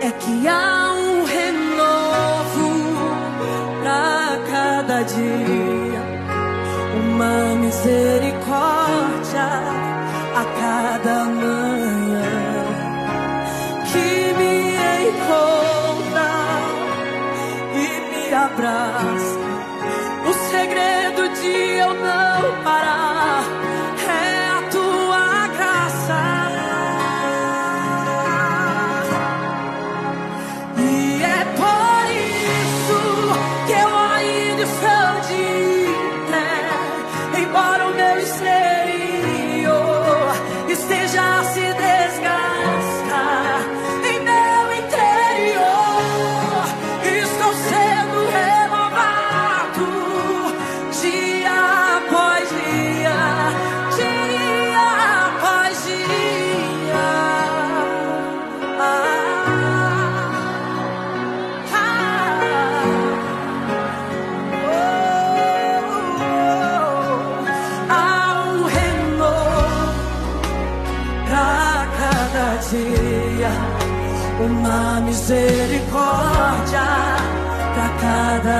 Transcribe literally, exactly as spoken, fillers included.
é que há um renovo pra cada dia, uma misericórdia a cada manhã que me encontra e me abraça. O segredo de eu não parar é a tua graça. E é por isso que eu ainda estou de pé, embora o meu exterior esteja a se desgastar. Em meu interior estou sendo renovado dia após dia, dia após dia. Ah, ah, oh, oh. Há um renovo pra cada dia, uma misericórdia pra cada